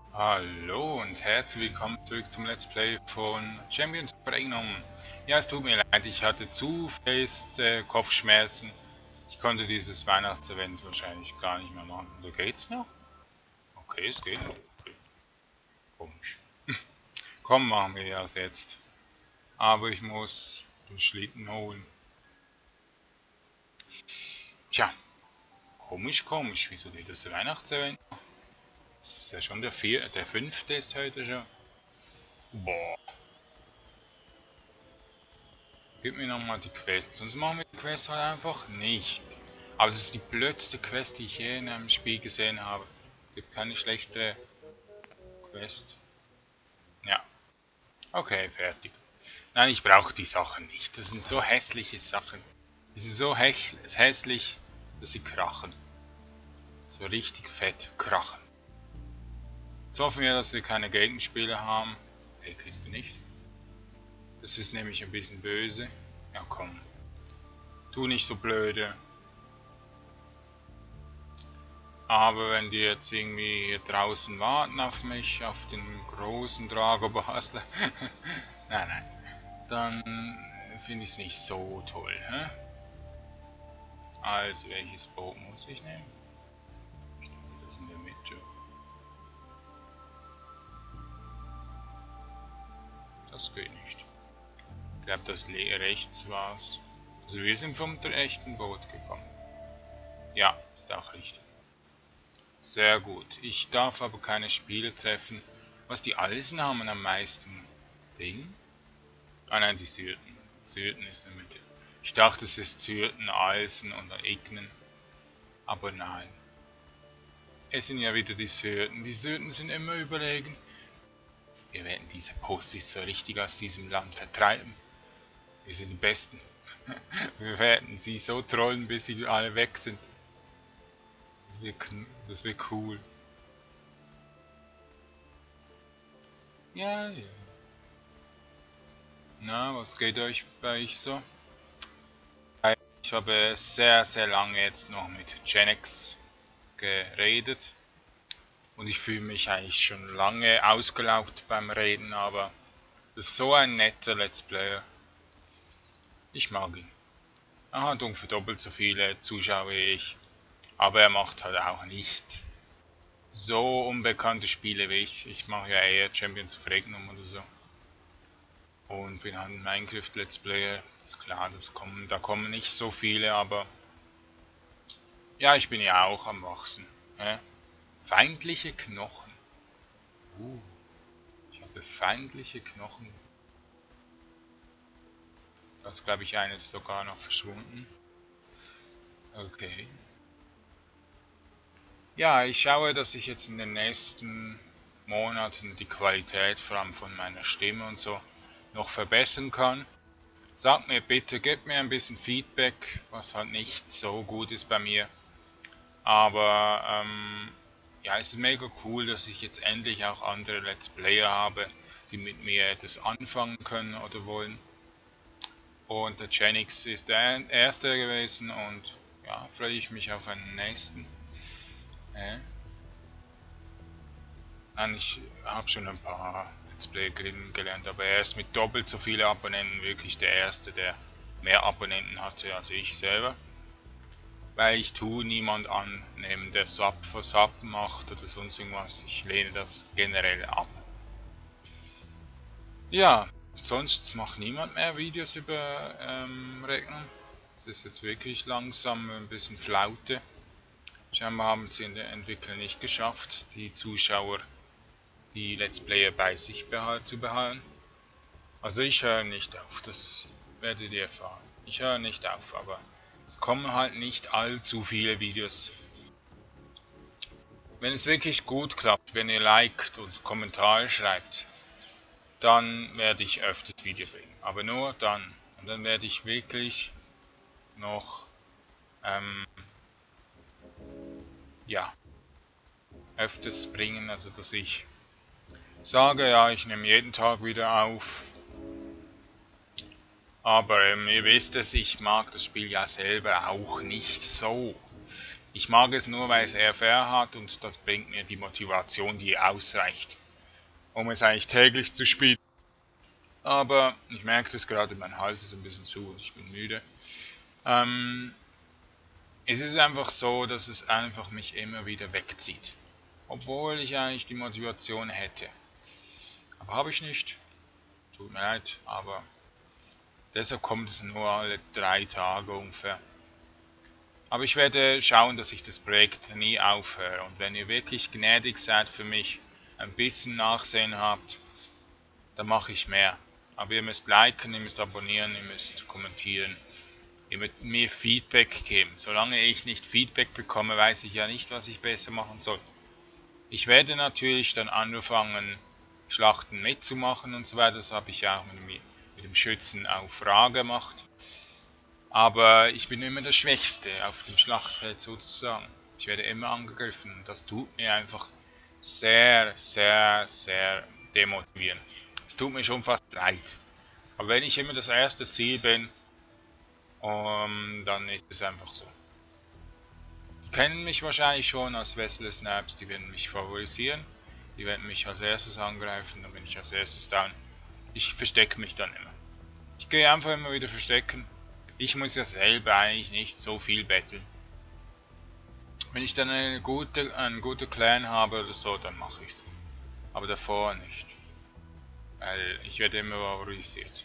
Hallo und herzlich willkommen zurück zum Let's Play von Champions Regnum. Ja, es tut mir leid, ich hatte zu feste Kopfschmerzen. Ich konnte dieses Weihnachtsevent wahrscheinlich gar nicht mehr machen. Oder geht's noch? Okay, es geht noch. Okay. Komisch. Komm, machen wir das jetzt. Aber ich muss den Schlitten holen. Tja, komisch. Wieso geht das Weihnachtsevent noch? Das ist ja schon der fünfte ist heute schon. Boah. Gib mir nochmal die Quest, sonst machen wir die Quest halt einfach nicht. Aber das ist die blödste Quest, die ich je in einem Spiel gesehen habe. Gibt keine schlechte Quest. Ja, okay, fertig. Nein, ich brauche die Sachen nicht. Das sind so hässliche Sachen. Die sind so hässlich, dass sie krachen. So richtig fett krachen. Jetzt hoffen wir, dass wir keine Gegenspieler haben. Hey, kriegst du nicht? Das ist nämlich ein bisschen böse. Ja, komm. Tu nicht so blöde. Aber wenn die jetzt irgendwie hier draußen warten auf mich, auf den großen Dragobasler, nein, dann finde ich es nicht so toll. Hä? Also, welches Boot muss ich nehmen? Das in der Mitte. Das geht nicht. Ich glaube, das rechts war's. Also wir sind vom echten Boot gekommen. Ja, ist auch richtig. Sehr gut. Ich darf aber keine Spiele treffen. Was die Alsen haben am meisten Ding? Ah nein, die Syrten. Syrten ist in der Mitte. Ich dachte, es ist Syrten, Alsen und Ignen. Aber nein. Es sind ja wieder die Syrten. Die Syrten sind immer überlegen. Wir werden diese Postis so richtig aus diesem Land vertreiben. Wir sind die Besten. Wir werden sie so trollen, bis sie alle weg sind. Das wird cool. Ja. Na, was geht bei euch so? Ich habe sehr lange jetzt noch mit Genex geredet. Und ich fühle mich eigentlich schon lange ausgelaugt beim Reden, aber das ist so ein netter Let's Player. Ich mag ihn. Er hat ungefähr doppelt so viele Zuschauer wie ich. Aber er macht halt auch nicht so unbekannte Spiele wie ich. Ich mache ja eher Champions of Regnum oder so. Und bin halt ein Minecraft Let's Player. Ist klar, da kommen nicht so viele, aber ja, ich bin ja auch am Wachsen. Feindliche Knochen. Ich habe feindliche Knochen. Da ist, glaube ich, eines sogar noch verschwunden. Okay. Ja, ich schaue, dass ich jetzt in den nächsten Monaten die Qualität, vor allem von meiner Stimme und so, noch verbessern kann. Sagt mir bitte, gebt mir ein bisschen Feedback, was halt nicht so gut ist bei mir. Aber ja, es ist mega cool, dass ich jetzt endlich auch andere Let's Player habe, die mit mir das anfangen können oder wollen. Und der Genix ist der erste gewesen und ja, freue ich mich auf einen nächsten. Nein, ich habe schon ein paar Let's Play kennengelernt, aber er ist mit doppelt so viele Abonnenten wirklich der erste, der mehr Abonnenten hatte als ich selber. Weil ich tue niemand annehmen, der Sub für Sub macht oder sonst irgendwas. Ich lehne das generell ab. Ja, sonst macht niemand mehr Videos über Regnum. Es ist jetzt wirklich langsam ein bisschen Flaute. Scheinbar haben sie in der Entwicklung nicht geschafft, die Zuschauer, die Let's Player bei sich zu behalten. Also ich höre nicht auf, das werdet ihr erfahren. Ich höre nicht auf, aber es kommen halt nicht allzu viele Videos. Wenn es wirklich gut klappt, wenn ihr liked und Kommentare schreibt, dann werde ich öfters Videos bringen. Aber nur dann. Und dann werde ich wirklich noch ja, öfters bringen, also dass ich sage, ja, ich nehme jeden Tag wieder auf. Aber ihr wisst es, ich mag das Spiel ja selber auch nicht so. Ich mag es nur, weil es RFR hat und das bringt mir die Motivation, die ausreicht, um es eigentlich täglich zu spielen. Aber ich merke das gerade, mein Hals ist ein bisschen zu und ich bin müde. Es ist einfach so, dass es einfach mich immer wieder wegzieht. Obwohl ich eigentlich die Motivation hätte. Aber habe ich nicht. Tut mir leid, aber deshalb kommt es nur alle 3 Tage ungefähr. Aber ich werde schauen, dass ich das Projekt nie aufhöre. Und wenn ihr wirklich gnädig seid für mich, ein bisschen Nachsehen habt, dann mache ich mehr. Aber ihr müsst liken, ihr müsst abonnieren, ihr müsst kommentieren. Ihr müsst mir Feedback geben. Solange ich nicht Feedback bekomme, weiß ich ja nicht, was ich besser machen soll. Ich werde natürlich dann anfangen, Schlachten mitzumachen und so weiter. Das habe ich ja auch mit dem Schützen auf Ra gemacht. Aber ich bin immer der Schwächste auf dem Schlachtfeld sozusagen. Ich werde immer angegriffen und das tut mir einfach sehr, sehr, sehr demotivieren. Es tut mir schon fast leid. Aber wenn ich immer das erste Ziel bin, dann ist es einfach so. Die kennen mich wahrscheinlich schon als Vessel Snaps, die werden mich favorisieren. Die werden mich als erstes angreifen, dann bin ich als erstes down. Ich verstecke mich dann immer. Ich gehe einfach immer wieder verstecken. Ich muss ja selber eigentlich nicht so viel betteln. Wenn ich dann einen guten Clan habe oder so, dann mache ich's. Aber davor nicht. Weil ich werde immer favorisiert.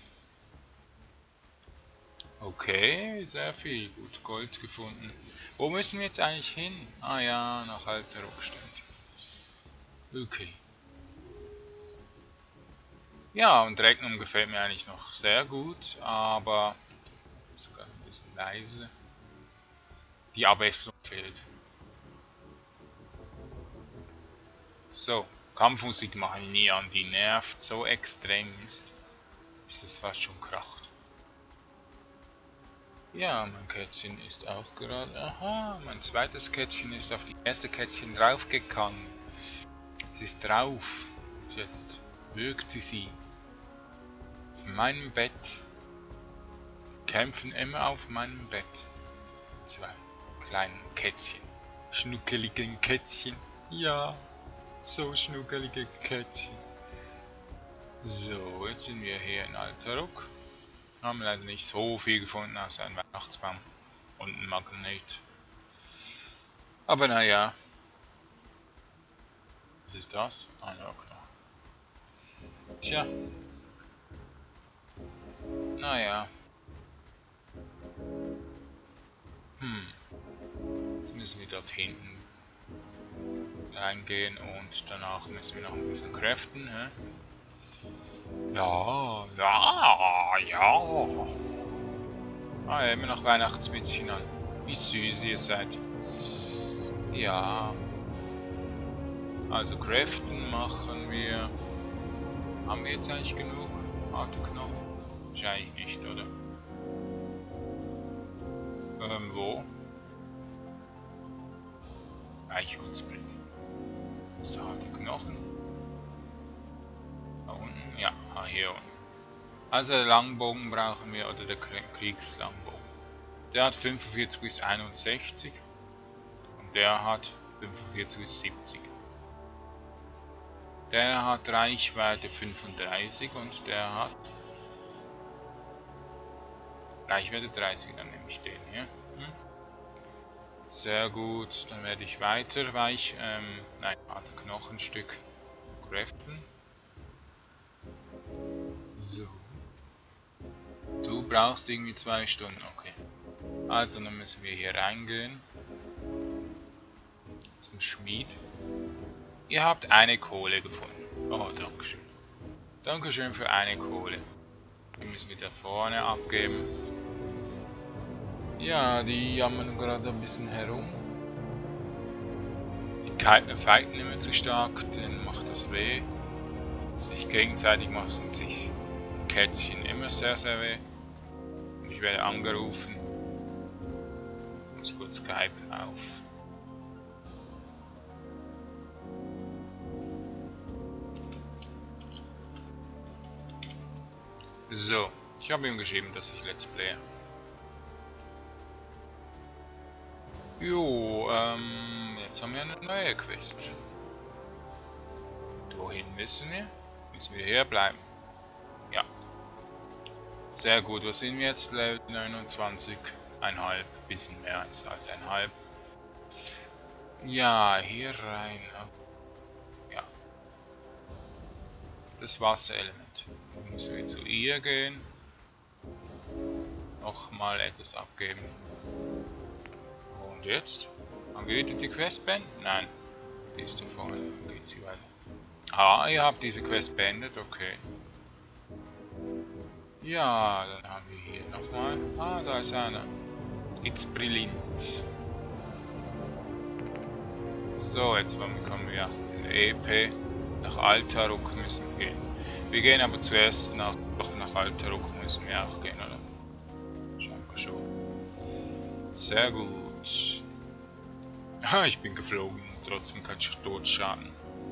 Okay, sehr viel. Gut, Gold gefunden. Wo müssen wir jetzt eigentlich hin? Ah ja, nach Alter Rockstein. Okay. Ja, und Regnum gefällt mir eigentlich noch sehr gut, aber sogar ein bisschen leise. Die Abwechslung fehlt. So, Kampfmusik mache ich nie an, die nervt so extrem ist es fast schon kracht. Ja, mein Kätzchen ist auch gerade... Aha, mein zweites Kätzchen ist auf die erste Kätzchen draufgegangen. Sie ist drauf. Und jetzt würgt sie. Auf meinem Bett. Kämpfen immer auf meinem Bett. 2 kleinen Kätzchen. Schnuckeligen Kätzchen. Ja, so schnuckelige Kätzchen. So, jetzt sind wir hier in Alteruk. Haben leider nicht so viel gefunden, außer ein Weihnachtsbaum und ein Magnet. Aber naja. Was ist das? Ein Rockner. Tja. Naja. Jetzt müssen wir dort hinten reingehen und danach müssen wir noch ein bisschen craften. Hä? Ja, ja, ja. Ah, ja, immer noch Weihnachtsmützchen an. Wie süß ihr seid. Ja. Also craften machen wir. Haben wir jetzt eigentlich genug harte Knochen? Wahrscheinlich nicht, oder? Wo? Eichholzbrett. So, harte Knochen. Da unten? Ja, hier unten. Also der Langbogen brauchen wir, oder der Kriegslangbogen. Der hat 45 bis 61 und der hat 45 bis 70. Der hat Reichweite 35 und der hat Reichweite 30, dann nehme ich den hier. Sehr gut, dann werde ich weiter harte Knochenstück craften. So. Du brauchst irgendwie 2 Stunden, okay. Also dann müssen wir hier reingehen. Zum Schmied. Ihr habt eine Kohle gefunden. Oh, dankeschön. Dankeschön für eine Kohle. Die müssen wir da vorne abgeben. Ja, die jammern gerade ein bisschen herum. Die fighten immer zu stark, denen macht das weh. Sich gegenseitig machen sich Kätzchen immer sehr, sehr weh. Und ich werde angerufen. Muss kurz Skype auf. So, ich habe ihm geschrieben, dass ich Let's Player. Jo, jetzt haben wir eine neue Quest. Wohin müssen wir? Müssen wir hier bleiben? Ja. Sehr gut, was sind wir jetzt? Level 29,5. Bisschen mehr als 1,5. Ja, hier rein. Ja. Das Wasserelement. Dann müssen wir zu ihr gehen. Nochmal etwas abgeben. Und jetzt? Haben wir wieder die Quest beendet? Nein. Die ist da vorne. Dann geht sie weiter. Ah, ihr habt diese Quest beendet, okay. Ja, dann haben wir hier nochmal. Ah, da ist einer. It's brilliant. So, jetzt kommen wir in EP. Nach Altaruk müssen wir gehen. Wir gehen aber zuerst nach Altaruk müssen wir auch gehen, oder? Scheinbar schon. Sehr gut. Ah, ich bin geflogen. Trotzdem kann ich Todschaden.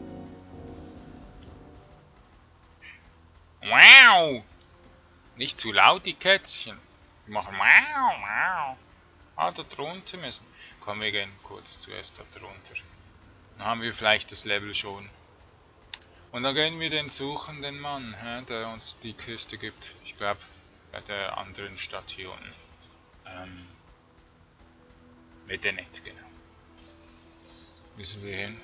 Wow! Nicht zu laut, die Kätzchen. Die machen wow, wow. Ah, da drunter müssen. Komm, wir gehen kurz zuerst da drunter. Dann haben wir vielleicht das Level schon. Und dann gehen wir den suchenden Mann, der uns die Kiste gibt. Ich glaube, bei der anderen Stadt hier unten. Medenet, genau. Müssen wir hin.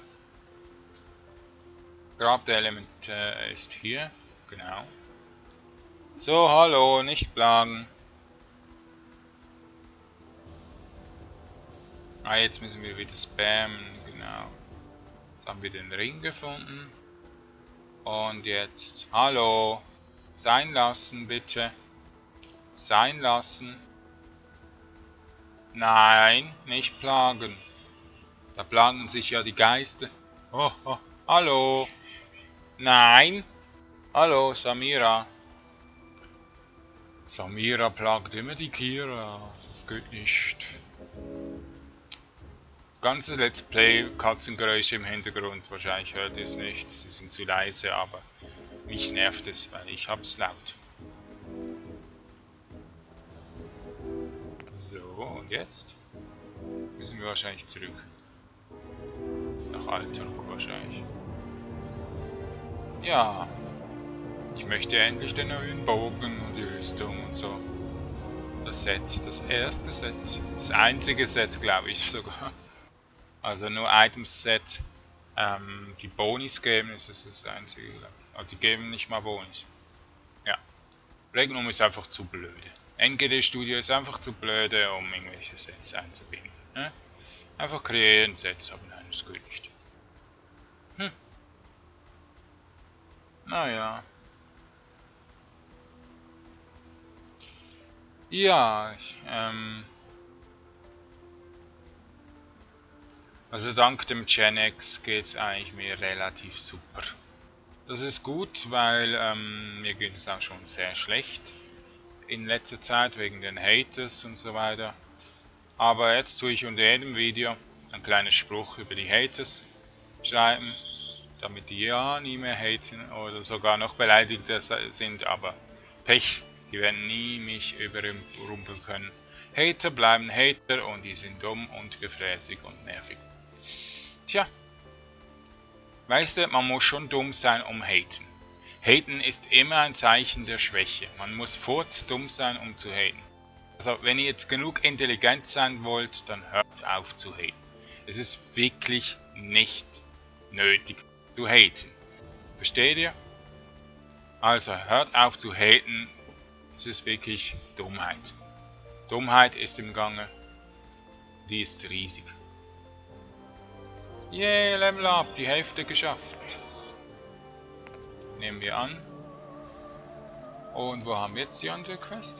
Grab der Element ist hier, genau. So, hallo, nicht plagen. Ah, jetzt müssen wir wieder spammen, genau. Jetzt haben wir den Ring gefunden. Und jetzt, hallo, sein lassen bitte. Sein lassen. Nein, nicht plagen. Da plagen sich ja die Geister. Oh, oh, hallo. Nein. Hallo, Samira. Samira plagt immer die Kira. Das geht nicht. Das ganze Let's Play, Katzengeräusche im Hintergrund. Wahrscheinlich hört ihr es nicht. Sie sind zu leise, aber mich nervt es, weil ich hab's laut. So, und jetzt müssen wir wahrscheinlich zurück. Nach Altaruk wahrscheinlich. Ja. Ich möchte endlich den neuen Bogen und die Rüstung und so. Das Set, das erste Set. Das einzige Set, glaube ich sogar. Also nur Items-Set. Die Bonis geben, ist das einzige, glaube ich. Aber die geben nicht mal Bonis. Ja. Regnum ist einfach zu blöde. NGD Studio ist einfach zu blöde, um irgendwelche Sets einzubinden. Ne? Einfach kreieren Sets, aber nein, das geht nicht. Naja. Ja, also dank dem Gen X geht es eigentlich mir relativ super. Das ist gut, weil mir geht es auch schon sehr schlecht in letzter Zeit wegen den Haters und so weiter. Aber jetzt tue ich unter jedem Video einen kleinen Spruch über die Haters schreiben, damit die ja nie mehr haten oder sogar noch beleidigter sind, aber Pech. Die werden nie mich überrumpeln können. Hater bleiben Hater und die sind dumm und gefräßig und nervig. Tja. Weißt du, man muss schon dumm sein, um haten. Haten ist immer ein Zeichen der Schwäche. Man muss furzdumm sein, um zu haten. Also, wenn ihr jetzt genug intelligent sein wollt, dann hört auf zu haten. Es ist wirklich nicht nötig zu haten. Versteht ihr? Also, hört auf zu haten. Es ist wirklich Dummheit. Dummheit ist im Gange. Die ist riesig. Yay, Level Up, die Hälfte geschafft. Nehmen wir an. Und wo haben wir jetzt die andere Quest?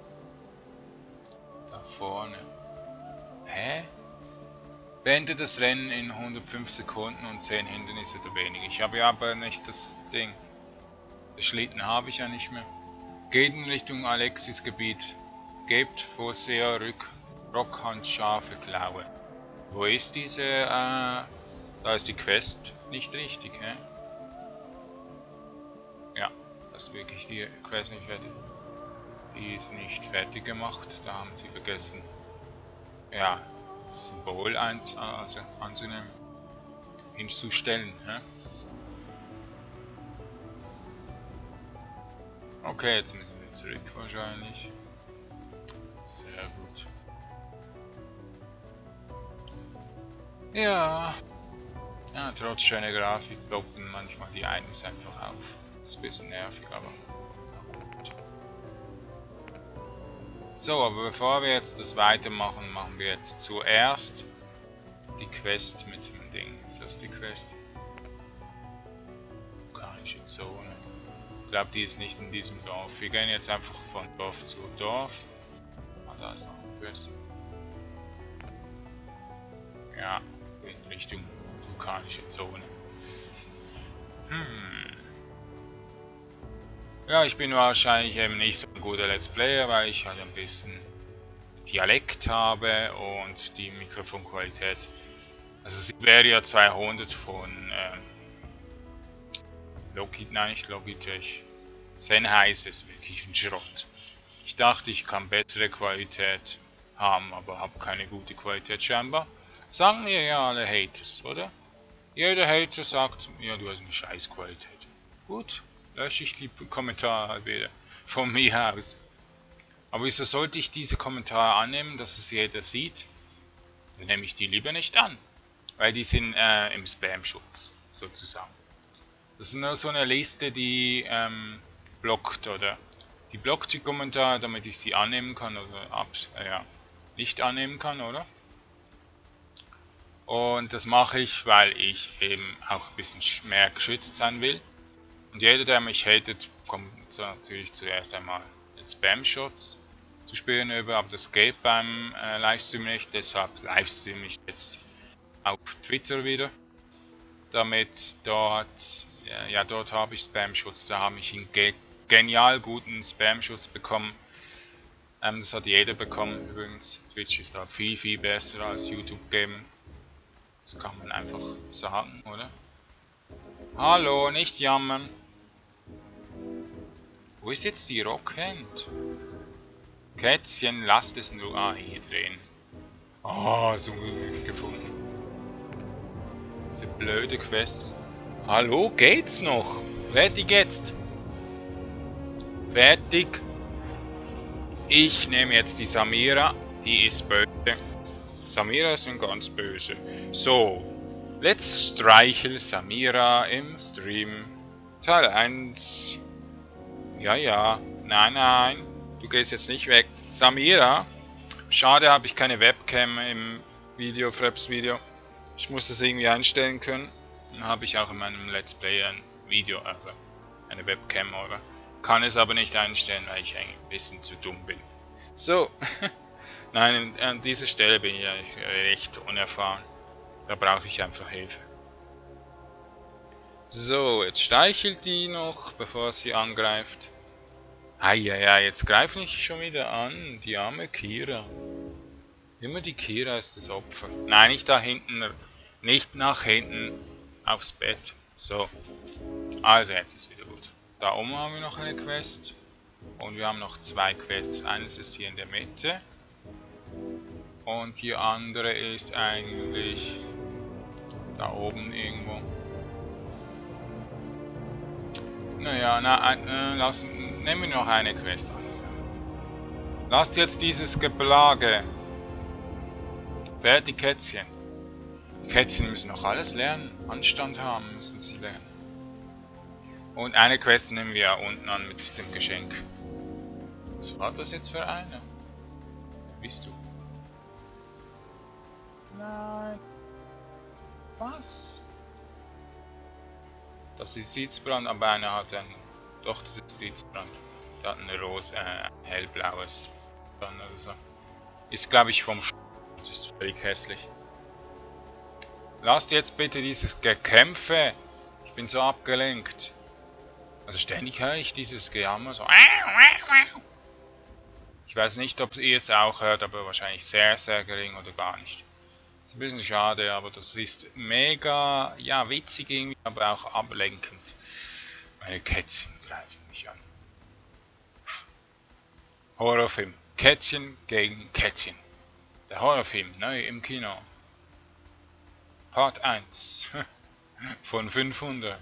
Da vorne. Hä? Beende das Rennen in 105 Sekunden und 10 Hindernisse oder weniger. Ich habe ja aber nicht das Ding. Das Schlitten habe ich ja nicht mehr. Geht in Richtung Alexis Gebiet. Gebt Vorseher Rockhand scharfe Klaue. Wo ist diese, da ist die Quest nicht richtig, hä? Ja, das ist wirklich die Quest nicht fertig. Die ist nicht fertig gemacht, da haben sie vergessen. Ja, Symbol also anzunehmen. Hinzustellen. Hä? Okay, jetzt müssen wir zurück wahrscheinlich. Sehr gut. Ja. Ja, trotz schöner Grafik blocken manchmal die Items einfach auf. Ist ein bisschen nervig, aber gut. So, aber bevor wir jetzt das weitermachen, machen wir jetzt zuerst die Quest mit dem Ding. Ist das die Quest? Vulkanische Zone. Ich glaube, die ist nicht in diesem Dorf. Wir gehen jetzt einfach von Dorf zu Dorf. Ah, da ist noch eine Quest. Ja, in Richtung vulkanische Zone. Ja, ich bin wahrscheinlich eben nicht so ein guter Let's Player, weil ich halt ein bisschen Dialekt habe und die Mikrofonqualität. Also Siberia 200 von Logitech. Sennheiser ist wirklich ein Schrott. Ich dachte, ich kann bessere Qualität haben, aber habe keine gute Qualität scheinbar. Sagen mir ja alle Haters, oder? Jeder Hater sagt, ja, du hast eine scheiß Qualität. Gut, lösche ich die Kommentare halt wieder von mir aus. Aber wieso sollte ich diese Kommentare annehmen, dass es jeder sieht? Dann nehme ich die lieber nicht an, weil die sind im Spam-Schutz sozusagen. Das ist nur so eine Liste, die blockt oder die blockt die Kommentare, damit ich sie annehmen kann oder nicht annehmen kann, oder? Und das mache ich, weil ich eben auch ein bisschen mehr geschützt sein will. Und jeder, der mich hatet, kommt natürlich zuerst einmal den Spam-Schutz zu spüren über, aber das geht beim Livestream nicht, deshalb livestream ich jetzt auf Twitter wieder. Damit dort habe ich Spam-Schutz, da habe ich einen genial guten Spam-Schutz bekommen. Das hat jeder bekommen übrigens. Twitch ist da viel besser als YouTube Game. Das kann man einfach sagen, oder? Hallo, nicht jammern. Wo ist jetzt die Rockhand? Kätzchen, lasst es nur. Ah, hier drehen. Ah, so gefunden. Diese blöde Quest. Hallo, geht's noch? Fertig jetzt. Fertig. Ich nehme jetzt die Samira. Die ist böse. Samira ist ganz böse. So, let's streichel Samira im Stream. Teil 1. Ja. Nein. Du gehst jetzt nicht weg. Samira. Schade, habe ich keine Webcam im Video, Fraps-Video. Ich muss das irgendwie einstellen können. Dann habe ich auch in meinem Let's Play ein Video, also eine Webcam, oder? Kann es aber nicht einstellen, weil ich ein bisschen zu dumm bin. So. Nein, an dieser Stelle bin ich eigentlich recht unerfahren. Da brauche ich einfach Hilfe. So, jetzt streichelt die noch, bevor sie angreift. Jetzt greift nicht schon wieder an, die arme Kira. Immer die Kira ist das Opfer. Nein, nicht da hinten, nicht nach hinten aufs Bett. So, also jetzt ist wieder gut. Da oben haben wir noch eine Quest. Und wir haben noch 2 Quests. Eines ist hier in der Mitte. Und die andere ist eigentlich da oben irgendwo. Naja, nehmen wir noch eine Quest an. Lasst jetzt dieses Geplage. Fertig, Kätzchen. Die Kätzchen müssen noch alles lernen. Anstand haben müssen sie lernen. Und eine Quest nehmen wir unten an mit dem Geschenk. Was war das jetzt für eine? Bist du? Nein. Was? Das ist Sitzbrand, aber einer hat einen. Doch, das ist Sitzbrand. Der hat ein hellblaues Brand oder so. Ist, glaube ich, vom Das ist völlig hässlich. Lasst jetzt bitte dieses Gekämpfe. Ich bin so abgelenkt. Also ständig höre ich dieses Gejammer so. Ich weiß nicht, ob ihr es auch hört, aber wahrscheinlich sehr gering oder gar nicht. Ist ein bisschen schade, aber das ist mega, ja, witzig irgendwie, aber auch ablenkend. Meine Kätzchen greifen mich an. Horrorfilm. Kätzchen gegen Kätzchen. Der Horrorfilm, neu im Kino. Part 1 von 500.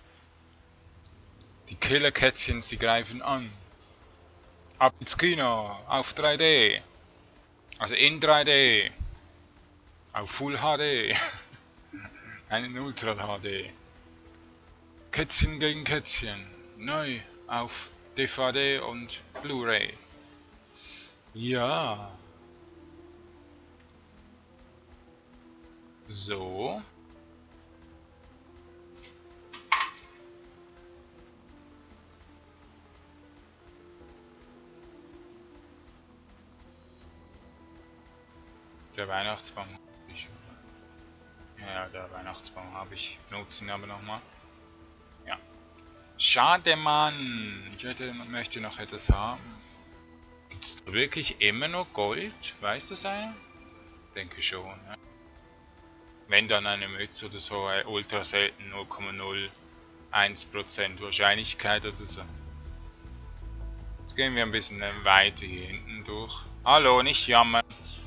Die Killerkätzchen, sie greifen an. Ab ins Kino, auf 3D. Also in 3D. Auf Full HD. Einen Ultra HD. Kätzchen gegen Kätzchen. Neu auf DVD und Blu-ray. Ja. So. Der Weihnachtsbaum habe ich. Ja, der Weihnachtsbaum habe ich. Benutze ihn aber nochmal. Ja. Schade, Mann. Möchte noch etwas haben. Gibt es da wirklich immer noch Gold? Weiß das einer? Denke schon. Ja. Wenn dann eine Mütze oder so, ultra selten 0,01% Wahrscheinlichkeit oder so. Jetzt gehen wir ein bisschen weiter hier hinten durch. Hallo, nicht jammern.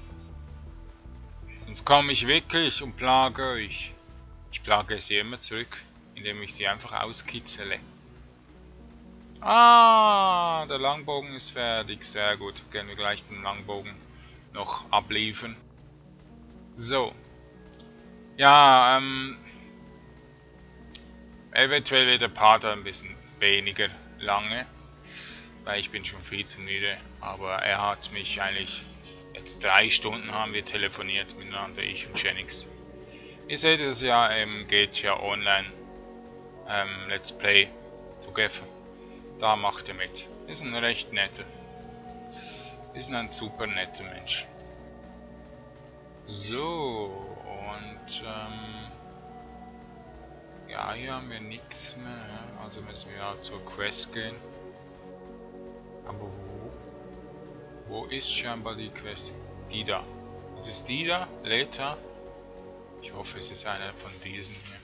Sonst komme ich wirklich und plage euch. Ich plage sie immer zurück, indem ich sie einfach auskitzele. Ah, der Langbogen ist fertig. Sehr gut. Gehen wir gleich den Langbogen noch abliefern. So. Ja, eventuell wird der Part ein bisschen weniger lange, weil ich bin schon viel zu müde. Aber er hat mich eigentlich, jetzt 3 Stunden haben wir telefoniert miteinander, ich und Genix. Ihr seht es ja, geht ja online, Let's Play Together. Da macht er mit. Ist ein recht netter. Ist ein super netter Mensch. So, und ja, hier haben wir nichts mehr, also müssen wir auch zur Quest gehen. Aber wo ist scheinbar die Quest? Die da. Ist es die da? Leta? Ich hoffe, es ist einer von diesen hier.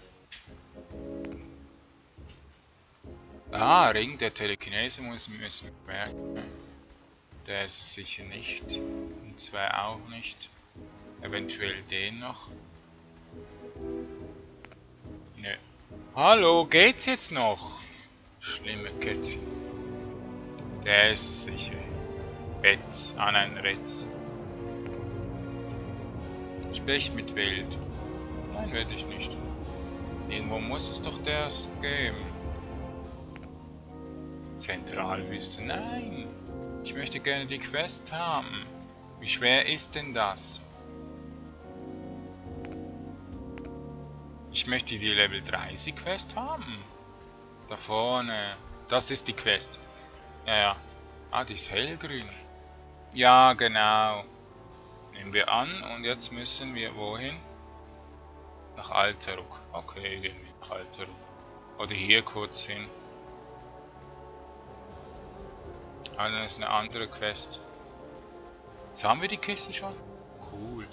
Ah, Ring der Telekinese müssen wir merken. Der ist es sicher nicht. Und 2 auch nicht. Eventuell den noch. Nö. Hallo, geht's jetzt noch? Schlimme Kätzchen. Der ist es sicher. Betz. Ah nein, Retz. Sprich mit Wild. Nein, werde ich nicht. Irgendwo muss es doch das geben. Zentralwüste. Nein. Ich möchte gerne die Quest haben. Wie schwer ist denn das? Ich möchte die Level 30 Quest haben. Da vorne. Das ist die Quest. Ja, ja. Ah, die ist hellgrün. Ja, genau. Nehmen wir an und jetzt müssen wir wohin? Nach Alteruk. Okay, gehen wir nach Alteruk. Oder hier kurz hin. Ah, dann ist eine andere Quest. Jetzt haben wir die Kiste schon. Cool.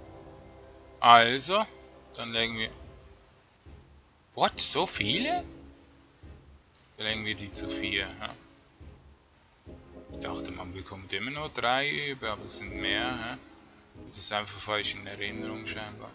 Also, dann legen wir... What? So viele? Dann legen wir die zu 4. Ja. Ich dachte, man bekommt immer nur 3 über, aber es sind mehr. Ja. Das ist einfach falsch in Erinnerung scheinbar.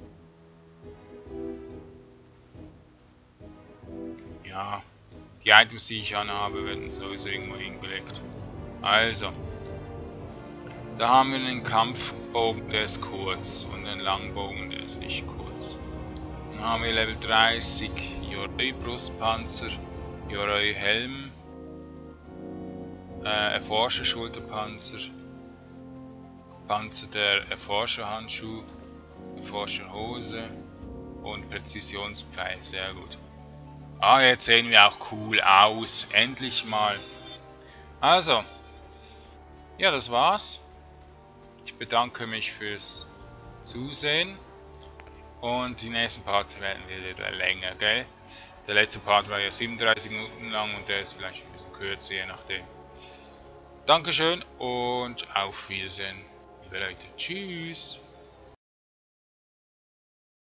Ja, die Items, die ich anhabe, werden sowieso irgendwo hingelegt. Also, da haben wir einen Kampfbogen, der ist kurz, und einen Langbogen, der ist nicht kurz. Dann haben wir Level 30, Yoroi Brustpanzer, Yoroi Helm, Erforscher Schulterpanzer, Panzer der Erforscher Handschuh, Erforscher Hose und Präzisionspfeil, sehr gut. Ah, jetzt sehen wir auch cool aus, endlich mal. Also, ja, das war's. Ich bedanke mich fürs Zusehen und die nächsten Parts werden wieder länger, gell? Der letzte Part war ja 37 Minuten lang und der ist vielleicht ein bisschen kürzer, je nachdem. Dankeschön und auf Wiedersehen, liebe Leute. Tschüss!